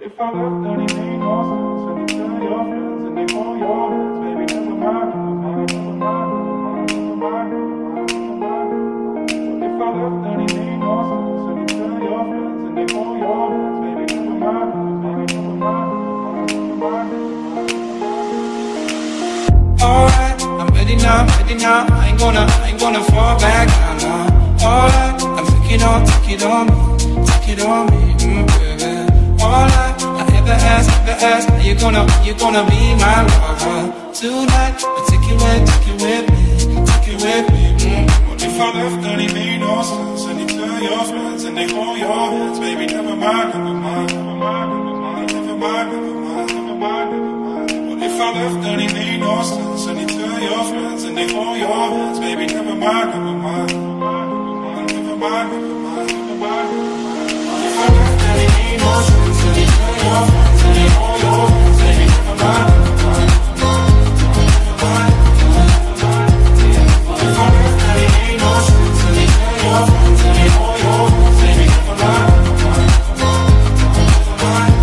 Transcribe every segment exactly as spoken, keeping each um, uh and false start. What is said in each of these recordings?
If I left, then it made no sense. And you tell your friends and they hold your hands. Baby, never mind, never mind, never mind, never mind, never mind, never mind. But if I left, then it made no sense. And you tell your friends and they hold your hands. Baby, never mind, never mind, never mind, never mind, never mind. Alright, I'm ready now, ready now. I ain't gonna, I ain't gonna fall back down now. Alright, I'm taking on, take it on me, take it on me, mm, baby. All I, I ever ask, ever ask, are you gonna, are you gonna be my lover tonight? I'll take you with, take you with me, take you with me. Mm. What if I left and it made no sense? And you tell your friends and they hold your hands, baby, never mind, never mind, never mind, never mind, never mind, never mind, never mind, never mind. What if I left and it made no sense? And you tell your friends and they hold your hands, baby, never mind, never mind, never mind, never mind, never mind, never mind, never mind. What if I left and it made no sense? And you tell your friends and they hold your hands, baby, never mind, never mind, never mind, never mind. What if I left and it made no sense? And you tell your friends and they hold your hands, baby, never mind, never mind, never mind,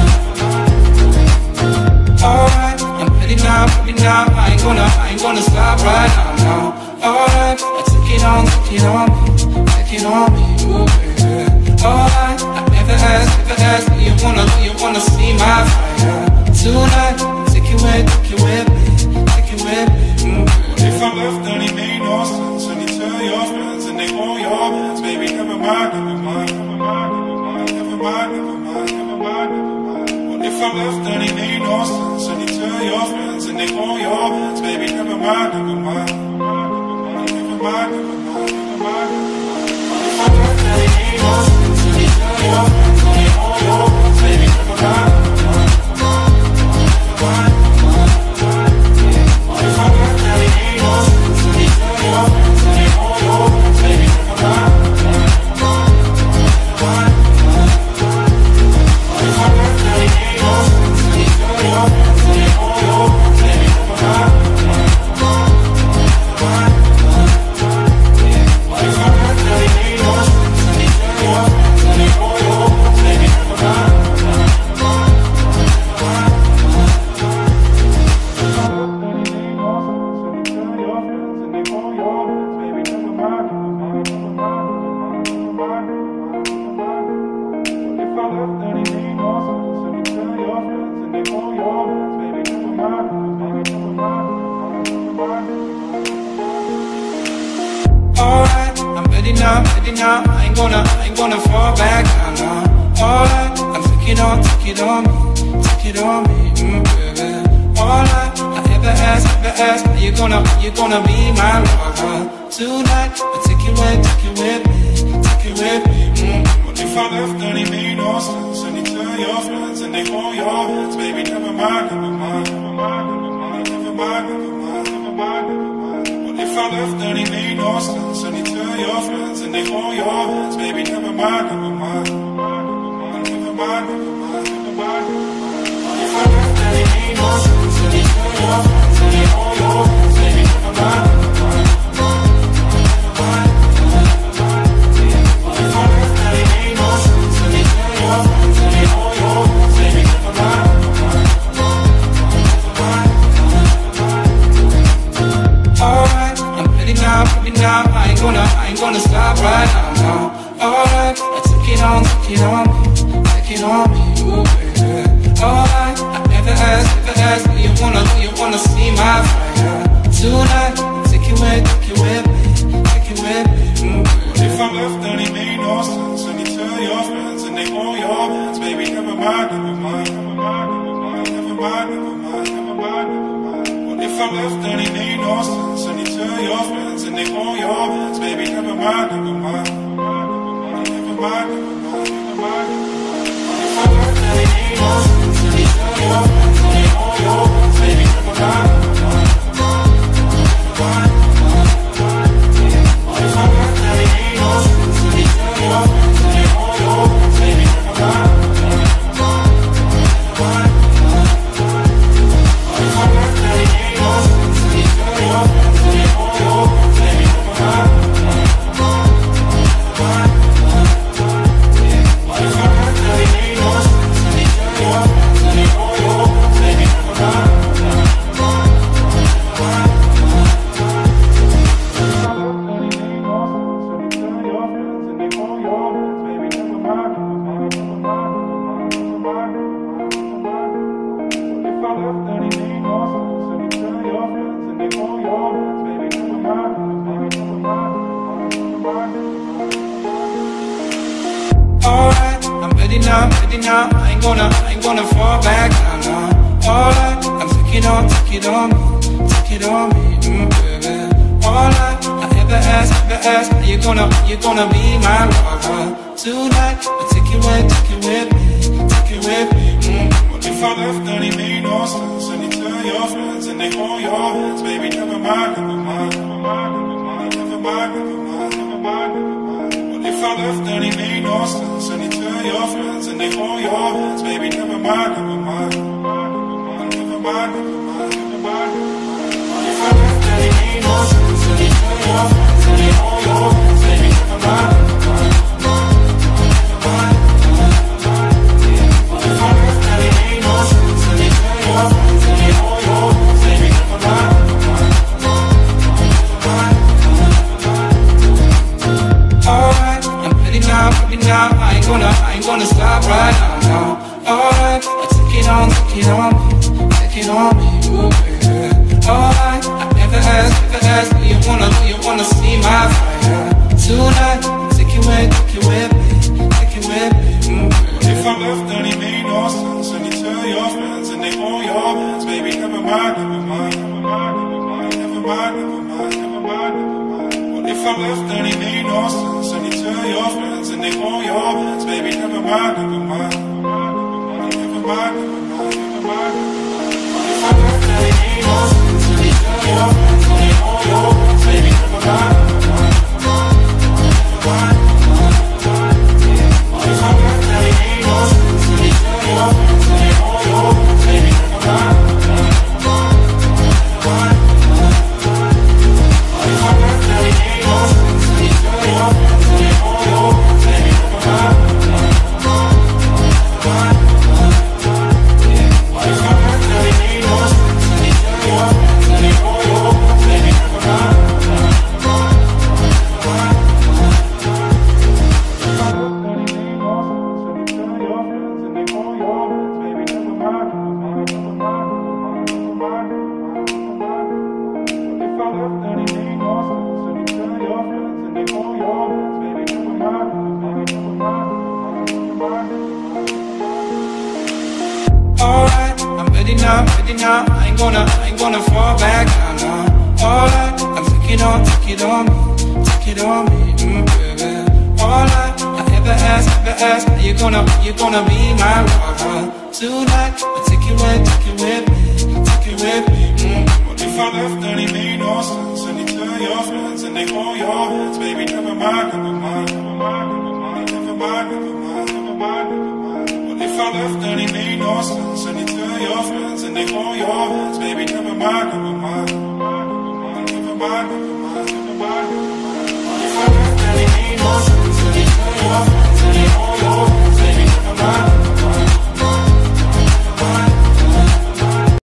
never mind. Alright, I'm ready now, ready now. I ain't gonna, I ain't gonna stop right now, now. Alright, I take it on, take it on me, take it on me, ooh baby. Alright, I never ask, never ask, do you wanna, do you wanna see my fire tonight? Take it with, take it with me, take it with me, mm. What if I left and it made no sense? And you tell your friends and they hold your hands, baby, never mind, never mind, never mind, never mind, never mind, never mind, never mind, never mind. What if I left and it made no sense? And you tell your friends and they hold your hands, baby, never mind, never mind, never mind, never mind, never mind, never mind, never mind. What if I left and it made no sense? And you tell your friends and they hold your hands, baby, never mind, never mind, never mind, never mind. What if I left and it made no sense? And you tell your friends and they hold your hands, baby, never mind, never mind, never mind, never mind. What if I left and it made no sense? And you tell your friends and they hold your hands, baby, never mind, never mind, never mind, never mind. What if I left and it made no sense? And you tell your friends and they hold your hands, baby, never mind, never mind, never mind, never mind. If I left and it made no sense, and you tell your friends and they hold your hands, baby, never mind, never mind, never mind, never mind, never mind. Alright, I'm ready now, ready now. I ain't gonna, I ain't gonna fall back down now. Alright, I'm taking on, take it on me, take it on me, mm, baby. Alright, I ever ask, ever ask, are you gonna, are you gonna be my lover tonight? I'll take you with, take you with me, take you with me, mm. What if I left and it made no sense? And you tell your friends and they hold your hands, baby, never mind, never mind, never mind, never mind, never mind, never mind, never mind, never mind. What if I left and it made no sense? And you tell your friends and they hold your hands, baby, never mind, never mind, never mind, never mind, never mind, never mind, never mind. What if I left and it made no sense? And you tell your friends and they hold your hands, baby, never mind, never mind, never mind, never mind. What if I left and it made no sense? And you tell your friends and they hold your hands, baby, never mind, never mind, never mind, never mind. Alright, I'm ready now, ready now. I ain't gonna, I ain't gonna stop right now, now. Alright, I take it on, take it on me, take it on me, ooh baby. Alright, I never ask, never ask, do you wanna, do you wanna see my fire tonight? Take it with, take it with me, take it with me, mm. What if I left and it made no sense? And you tell your friends and they hold your hands, baby, never mind, never mind, never mind, never mind, never mind, never mind, never mind, never mind. What if I left and it made no sense? And you tell your friends and they hold your hands, baby, never mind, never mind, never mind, never mind, never mind, never mind, never mind. What if I left and it made no sense? And you tell your friends and they hold your hands, baby, never mind, never mind, never mind, never mind. What if I left and it made no sense? And you tell your friends and they hold your hands, baby, never mind, never mind, never mind, never mind. What if I left and it made no sense? And you tell your friends and they hold your hands, baby, never mind, never mind, never mind, never mind. now, I ain't gonna, I ain't gonna fall back down now. Alright, I'm take it on, take it on me, take it on me, mm, baby. Alright, I ever ask, ever ask, are you gonna, you gonna be my lover tonight? I'll take it with, take it with me, take it with me, mm. What if I left and it made no sense? And you tell your friends and they hold your hands, baby, never mind, never mind, never mind, never mind, never mind, never mind, never mind, never mind. What if I left and it made no sense? And you tell your friends and they hold your hands, baby, never mind, never mind, never mind, never mind, never mind, never mind. What if I left and it made no sense? And you tell your friends and they hold your hands, baby, never mind, never mind, never mind, never mind. What if I left and it made no sense? And you tell your friends and they hold your hands, baby, never mind, never mind, never mind, never mind. Alright, I'm ready now, ready now, I ain't gonna, I ain't gonna stop right now, now. Alright, I take it on, take it on me, take it on me, ooh, baby. Alright, I never ask, never ask, do you wanna, do you wanna see my fire tonight? Take it with, take it with me, take it with me, mm, What if I left and it made no sense? And you tell your friends and they hold your hands, baby, never mind, never mind, never mind, never mind, never mind, never mind, never mind, never mind. What if I left and it made no sense? And you tell your friends and they hold your hands, baby, never mind, never mind, never mind, never mind, never mind, never mind. What if I left and it made no sense? And you tell your friends and they hold your hands, baby, never mind, never mind, never mind, never mind. What if I left and it made no sense? And you tell your friends and they hold your hands, baby, never mind, never mind, never mind, never mind. What if I left and it made no sense? And you tell your friends and they hold your hands, baby, never mind, never mind, never mind, never mind. What if I left and it made no sense? And you tell your friends and they hold your hands, baby, never mind, never mind, never mind, never mind. alright, I'm ready now, ready now, I ain't gonna, I ain't gonna fall back down now. Alright, I'm take it on, take it on me, take it on me, mm, baby. Alright, I ever ask, ever ask, are you gonna, you gonna be my lover tonight? I'll take it with, take it with me, take it with me, mm. What if I left and it made no sense? And you tell your friends and they hold your hands, baby, never mind, never mind, never mind, never mind, never mind, never mind, never mind, never mind. What if I left and it made no sense? And you tell your friends and they hold your hands, baby, never mind, never mind.